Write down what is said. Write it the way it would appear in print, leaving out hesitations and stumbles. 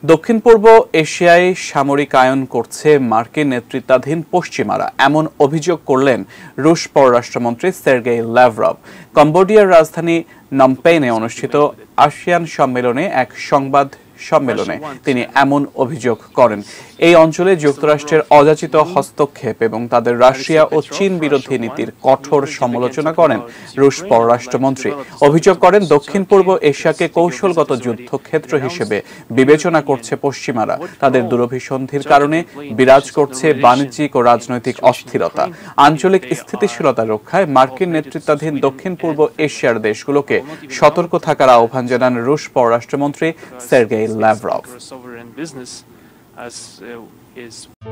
দক্ষিণ পূর্ব এশিয়ায় সামরিকায়ন করছে মার্কিন নেতৃত্বাধীন পশ্চিমারা, এমন অভিযোগ করলেন রুশ পররাষ্ট্রমন্ত্রী সের্গেই ল্যাভরভ। কম্বোডিয়ার রাজধানী নমপেনে অনুষ্ঠিত আসিয়ান সম্মেলনে এক সংবাদ সম্মেলনে তিনি এমন অভিযোগ করেন। এই অঞ্চলে যুক্তরাষ্ট্রের অযাচিত হস্তক্ষেপ এবং তাদের রাশিয়া ও চীন বিরোধী নীতির কঠোর সমালোচনা করেন রুশ পররাষ্ট্রমন্ত্রী। অভিযোগ করেন দক্ষিণ পূর্ব এশিয়াকে কৌশলগত যুদ্ধক্ষেত্র হিসেবে বিবেচনা করছে পশ্চিমারা। তাদের দুরভিসন্ধির কারণে বিরাজ করছে বাণিজ্যিক ও রাজনৈতিক অস্থিরতা। আঞ্চলিক স্থিতিশীলতা রক্ষায় মার্কিন নেতৃত্বাধীন দক্ষিণ পূর্ব এশিয়ার দেশগুলোকে সতর্ক থাকার আহ্বান জানান রুশ পররাষ্ট্রমন্ত্রী সের্গেই Lavrov.